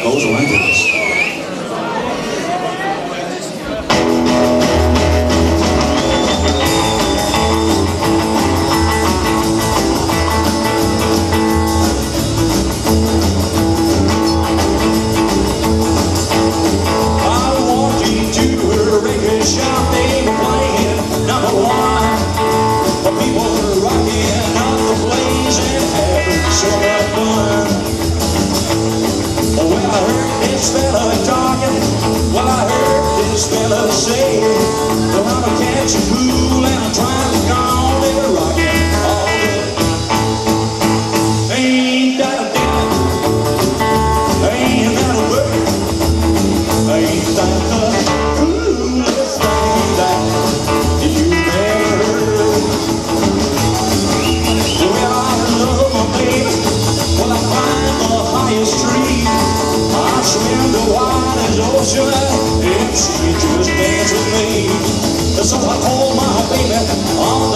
goes like this. Well, I heard this fella say, well, I'm a catch a fool and I'm trying to go on and rockin' all day. Ain't that a damn? Ain't that a word? Ain't that the coolest thing that you've ever heard? Well, I love my baby. Well, I climb the highest tree. I swim the widest ocean if she just dance with me. So I call my baby on the